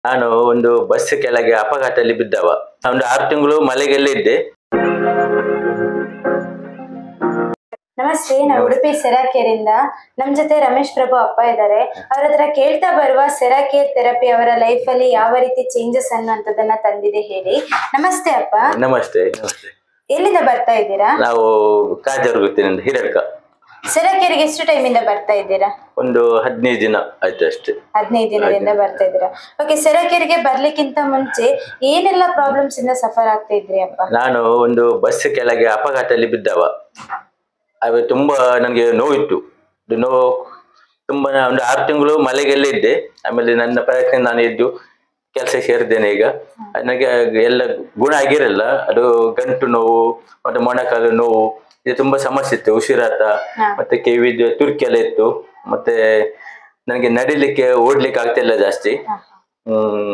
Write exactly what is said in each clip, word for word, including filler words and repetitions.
ನಾನು ಒಂದು ಬಸ್ ಕೆಳಗೆ ಅಪಘಾತದಲ್ಲಿ ಬಿದ್ದವ. ಒಂದು ಆರು ತಿಂಗಳು ಮಲೆಗೆಲ್ಲ ಇದ್ದೆ. ನಮಸ್ತೆ, ನಾವು ಉಡುಪಿ ಸೆರಾಕೇರಿಂದ ನಮ್ ಜೊತೆ ರಮೇಶ್ ಪ್ರಭು ಅಪ್ಪ ಇದ್ದಾರೆ. ಅವ್ರ ಹತ್ರ ಕೇಳ್ತಾ ಬರುವ ಸೆರಾಕೇರ್ ಥೆರಪಿ ಅವರ ಲೈಫ್ ಅಲ್ಲಿ ಯಾವ ರೀತಿ ಚೇಂಜಸ್ ಅನ್ನುವಂಥದ್ದನ್ನ ತಂದಿದೆ ಹೇಳಿ. ನಮಸ್ತೆ ಅಪ್ಪ. ನಮಸ್ತೆ. ನಮಸ್ತೆ. ಎಲ್ಲಿಂದ ಬರ್ತಾ ಇದ್ದೀರಾ? ನಾವು ಕಾಜರಗುತ್ತಿನಿಂದ ಹಿರಡ್ಕ. ಸೆರಾಕೇರಿಗೆ ಎಷ್ಟು ಟೈಮ್ ಇಂದ ಬರ್ತಾ ಇದ್ದೀರಾ? ಒಂದು ಹದಿನೈದು ದಿನ ಆಯ್ತು ಅಷ್ಟೇ. ಹದಿನೈದು ದಿನದಿಂದ ಬರ್ತಾ ಇದ್ದೀರಾ. ಓಕೆ, ಸೆರಾಕೇರಿಗೆ ಬರ್ಲಿಕ್ಕಿಂತ ಮುಂಚೆ ಏನೆಲ್ಲ ಪ್ರಾಬ್ಲಮ್ಸ್ ಇಂದ ಸಫರ್ ಆಗ್ತಾ ಇದ್ರಿ ಅಪ್ಪ? ನಾನು ಒಂದು ಬಸ್ ಕೆಳಗೆ ಅಪಘಾತದಲ್ಲಿ ಬಿದ್ದವ. ಅದು ತುಂಬಾ ನನಗೆ ನೋವಿತ್ತು. ನೋವು ತುಂಬಾ. ಒಂದು ಆರು ತಿಂಗಳು ಮಲೆಗೆಲ್ಲ ಇದ್ದೆ. ಆಮೇಲೆ ನನ್ನ ಪ್ರಯತ್ನ ನಾನು ಇದ್ದು ಕೆಲಸ ಸೇರಿದ್ದೇನೆ. ಈಗ ನನಗೆ ಎಲ್ಲ ಗುಣ ಆಗಿರಲ್ಲ. ಅದು ಗಂಟು ನೋವು ಮತ್ತೆ ಮೊಣಕಾಲು ನೋವು, ಇದು ತುಂಬಾ ಸಮಸ್ಯೆ ಇತ್ತು. ಉಸಿರಾಟ ಮತ್ತೆ ಕಿವಿದು ತುರ್ಕಿ ಎಲ್ಲ ಇತ್ತು. ಮತ್ತೆ ನನಗೆ ನಡಿಲಿಕ್ಕೆ ಓಡ್ಲಿಕ್ಕೆ ಆಗ್ತಿಲ್ಲ ಜಾಸ್ತಿ. ಹ್ಮ್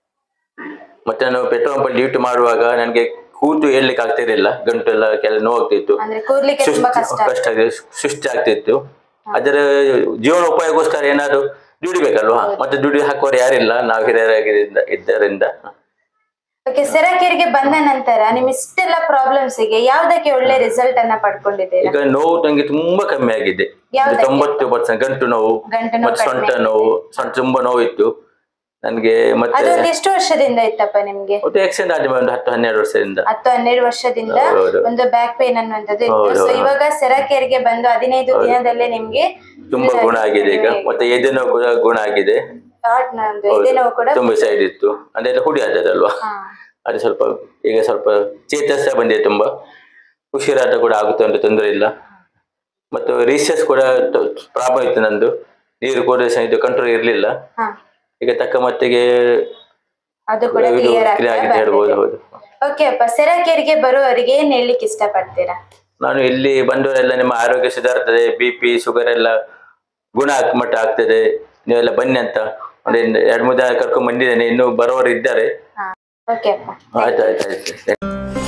ಮತ್ತೆ ನಾನು ಪೆಟ್ರೋಲ್ ಪಂಪ್ ಡ್ಯೂಟಿ ಮಾಡುವಾಗ ನನಗೆ ಕೂತು ಹೇಳಲಿಕ್ಕೆ ಆಗ್ತಿರ್ಲಿಲ್ಲ. ಗಂಟು ಎಲ್ಲ ಕೆಲ ನೋವಾಗ್ತಿತ್ತು, ಕಷ್ಟ ಆಗಿದೆ, ಸುಸ್ತಿ ಆಗ್ತಿತ್ತು. ಅದರ ಜೀವನೋಪಾಯಕ್ಕೋಸ್ಕರ ಏನಾದ್ರು ದುಡಿಬೇಕಲ್ವಾ? ಮತ್ತೆ ದುಡಿ ಹಾಕೋರು ಯಾರಿಲ್ಲ, ನಾವು ಹಿರಿಯರಾಗಿದ್ದರಿಂದ ಇದ್ದರಿಂದ. ಓಕೆ, ಸೆರಾಕೇರಿಗೆ ಬಂದ ನಂತರ ನಿಮ್ ಇಷ್ಟೆಲ್ಲ ಪ್ರಾಬ್ಲಮ್ಸ್ ಗೆ ಯಾವ್ದಕ್ಕೆ ಒಳ್ಳೆ ರಿಸಲ್ಟ್ ಅನ್ನ ಪಡ್ಕೊಂಡಿದ್ದೀರಾ? ಈಗ ನೋವು ನಂಗೆ ತುಂಬಾ ಕಮ್ಮಿ ಆಗಿದೆ. ತೊಂಬತ್ತು ಪರ್ಸೆಂಟ್ ಗಂಟು ನೋವು ಮತ್ತೆ ಸೊಂಟ ನೋವು, ಸೊಂಟ ತುಂಬಾ ನೋವು ಇತ್ತು ನನ್ಗೆ. ಮತ್ತೆ ಎಷ್ಟು ವರ್ಷದಿಂದ ಇತ್ತಪ್ಪ ನಿಮ್ಗೆ? ಆಕ್ಸಿಡೆಂಟ್ ಆದ್ಮೇಲೆ ಒಂದು ಹತ್ತು ಹನ್ನೆರಡು ವರ್ಷದಿಂದ ಹತ್ತು ಹನ್ನೆರಡು ವರ್ಷದಿಂದ ಒಂದು ಬ್ಯಾಕ್ ಪೇನ್ ಅನ್ನುವಂಥದ್ದು ಇತ್ತು. ಸೊ ಇವಾಗ ಸೆರಾಕೇರಿಗೆ ಬಂದು ಹದಿನೈದು ದಿನದಲ್ಲೇ ನಿಮ್ಗೆ ತುಂಬಾ ಗುಣ ಆಗಿದೆ. ಈಗ ಮತ್ತೆ ಎದೆನೋ ಕೂಡ ಗುಣ ಆಗಿದೆ. ಎದೆನೋವು ಕೂಡ ತುಂಬಾ ಸೈಡ್ ಇತ್ತು, ಅದೆಲ್ಲ ಹುಡಿ ಆದದಲ್ವಾ, ಅದು ಸ್ವಲ್ಪ ಈಗ ಸ್ವಲ್ಪ ಚೇತರಿಸ ಬಂದಿದೆ. ತುಂಬಾ ಉಸಿರಾಟ ಕೂಡ ಆಗುತ್ತೆ, ಅಂತ ತೊಂದರೆ ಇಲ್ಲ. ಮತ್ತು ರೀಸೆಸ್ ಕೂಡ ಪ್ರಾಬ್ಲಮ್ ಇತ್ತು ನಂದು. ನೀರು ಕೂಡ ಇದು ಕಂಟ್ರೋಲ್ ಇರ್ಲಿಲ್ಲ. ಈಗ ತಕ್ಕ ಮಟ್ಟಿಗೆ ಅದು ಕೂಡ ಕ್ಲಿಯರ್ ಆಗಿದೆ ಹೇಳ್ಬೋದು. ಹೌದು. ಓಕೆ ಅಪ್ಪ, ಸೆರಾಕೇರಿಗೆ ಬರುವವರಿಗೆ ಏನ್ ಹೇಳಲಿಕ್ಕೆ ಇಷ್ಟಪಡ್ತೀರಾ? ನಾನು ಇಲ್ಲಿ ಬಂದವರೆಲ್ಲ ನಿಮ್ಮ ಆರೋಗ್ಯ ಸುಧಾರ್ತದೆ, ಬಿ ಪಿ ಶುಗರ್ ಎಲ್ಲ ಗುಣ ಮಟ್ಟ ಆಗ್ತದೆ, ನೀವೆಲ್ಲ ಬನ್ನಿ ಅಂತ ಒಂದು ಎರಡು ಮೂರು ಜನ ಕರ್ಕೊಂಡ್ ಬಂದಿದ್ದೇನೆ. ಇನ್ನು ಬರೋರು ಇದ್ದಾರೆ. ಓಕೆ ಅಪ್ಪ, ಆಯ್ತು ಆಯ್ತು ಆಯ್ತು.